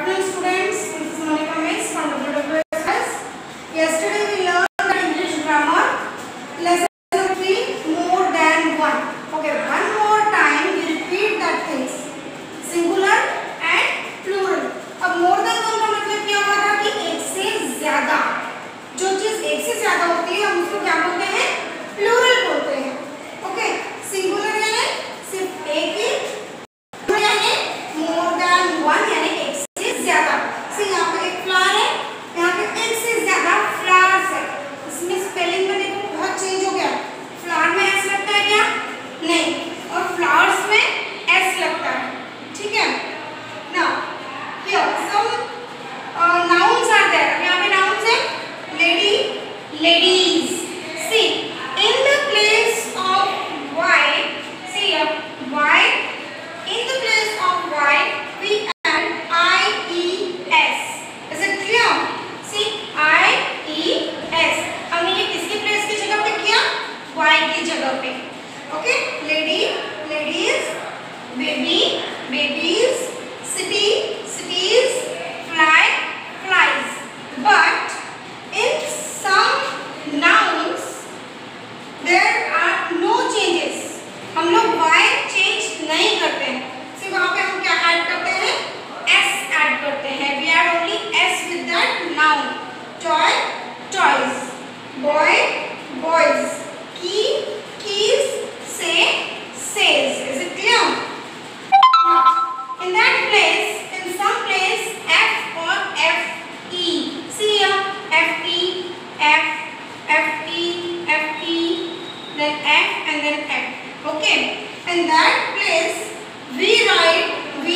afternoon, students. This is Monica Miss from WWSS. Yesterday we learned the English grammar lesson 3, more than one. Okay, one more time we repeat that things. Singular and plural. अब more than one का मतलब क्या हुआ था कि एक से ज्यादा. जो चीज एक से ज्यादा होती है हम उसको क्या बोलते हैं? प्लूरल बोलते हैं. ओके, सिंगुलर यानी सिर्फ एक ही, यानी मोर देन वन यानी एक से ज्यादा. सी यहाँ पे एक फ्लावर है, यहाँ पे एक से ज्यादा फ्लावर्स है. इसमें स्पेलिंग में देखो बहुत चेंज हो गया. फ्लावर में एस लगता है क्या? नहीं, और फ्लावर्स में एस लगता है. ठीक है ना. Here some nouns are there. अब यहाँ पे नाउन्स है lady, ladies. See in the place of Y, see Y, in the place of y we add ies. Is it clear? See, ies हमने ये किसके प्लेस की जगह पे किया? y की जगह पे. Okay, lady, ladies, baby, babies, city, cities, fly, flies. But in some nouns there are no changes. हम लोग y चेंज नहीं करते हैं. सिर्फ वहाँ पे हम क्या ऐड करते हैं? s ऐड करते हैं. we add only s with that noun. toy, toys, boy, boys, key, keys, say, says. Is it clear? Now, in that place, in some place, f or fe. See here, fe, f, fe, fe, then f and then f. Okay, in that place we write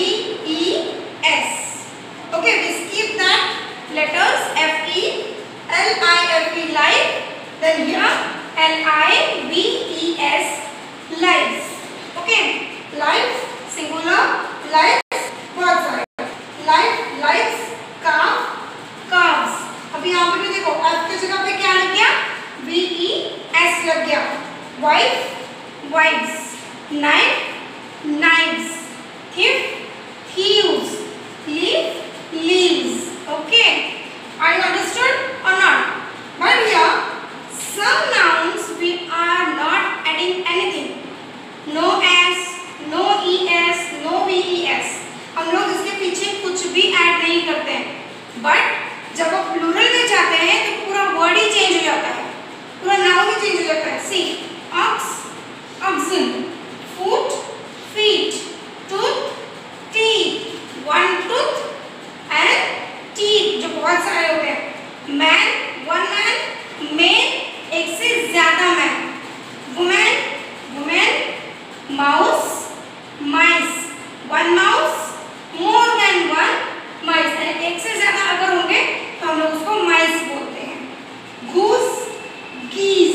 VES. Okay, we skip that letters FE, LIFE, life. Then here LIVES, lives. Okay, life singular, lives बहुत सारे. Life, lives, calf, calves. अभी यहाँ पे भी देखो F की जगह पे क्या लग गया? VES लग गया. Wife, wives, knife, knives, thief, thieves, leaf, leaves. Okay, are you understood or not? But here some nouns we are not adding anything. No s, no es, no ves. हम लोग इसके पीछे कुछ भी ऐड नहीं करते हैं. बट जब आप प्लूरल में जाते हैं तो पूरा वर्ड ही चेंज हो जाता है, पूरा नाउन ही चेंज हो जाता है. सी ox, oxen, foot, feet, tooth, teeth, one tooth and teeth जो बहुत सारे होते हैं. man, one man, man एक से ज्यादा man, woman, woman, mouse, mice, one mouse, more than one mice. यानी एक से ज्यादा अगर होंगे तो हम लोग उसको mice बोलते हैं. goose, geese.